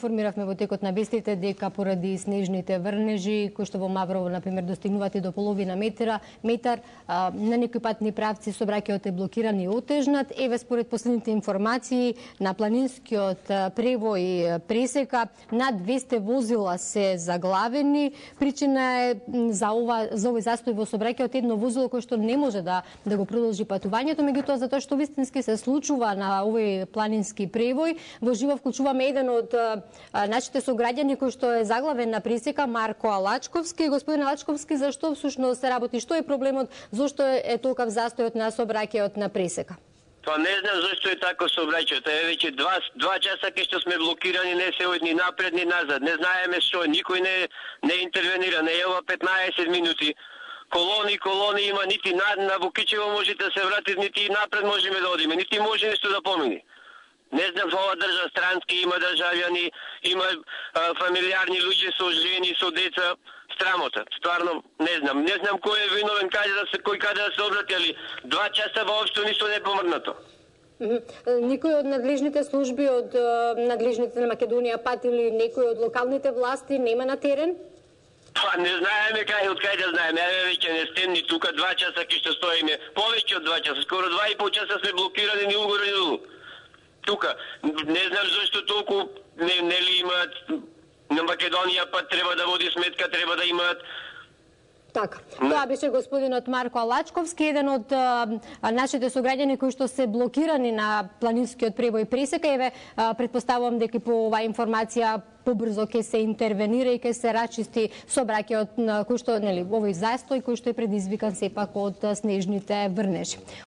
информиравме во текот на вестите дека поради снежните врнежи, кои што во Маврово, например, достигнуваат и до половина метар, на некои патни правци сообраќајот е блокиран и отежнат. Еве, според последните информации, на планинскиот превој пресека над 200 возила се заглавени. Причина е за овој застој во сообраќајот едно возило кое што не може да го продолжи патувањето, меѓутоа затоа што вистински се случува на овој планински превој. Во живо вклучуваме еден од нашите сограѓани кој што е заглавен на пресека, Марко Алачковски. Господин Алачковски, зашто всушност се работи? Што е проблемот? Зошто е толков застојот на сообраќајот на пресека? Па не знам зашто е тако сообраќајот. Е веќе два часа кај што сме блокирани, не се од ни напред ни назад. Не знаеме што, никој не интервенира. Не е ова 15 минути. Колони има, нити на Вукичево може да се врати, нити напред можеме да одиме, нити може нешто да помине. Не знам, ова држава странски, има државјани, има фамилиарни луѓе со жени, со деца. Страмота. Стварно не знам кој е виновен, кој каде да се обрати, али 2 часа воопшто ништо не помрнато. Никој од надлежните служби, од надлежните на Македонија пат или некој од локалните власти нема на терен? Па не знаеме од кај да знаеме. Еве веќе не стемни тука 2 часа ке што стоиме. Повеќе од 2 часа, скоро 2,5 часа сме блокирани ни угоре ни долу. Тука не знам зашто толку нели имаат на Македонија пат треба да води сметка, треба да имаат. Така. Тоа беше господинот Марко Алачковски, еден од нашите сограѓани кои што се блокирани на планинскиот превој пресека. Еве, претпоставувам дека по оваа информација побрзо ќе се интервенира и ќе се рачисти сообраќајот кој што, нели, овој застој кој што е предизвикан сепак од снежните врнежи.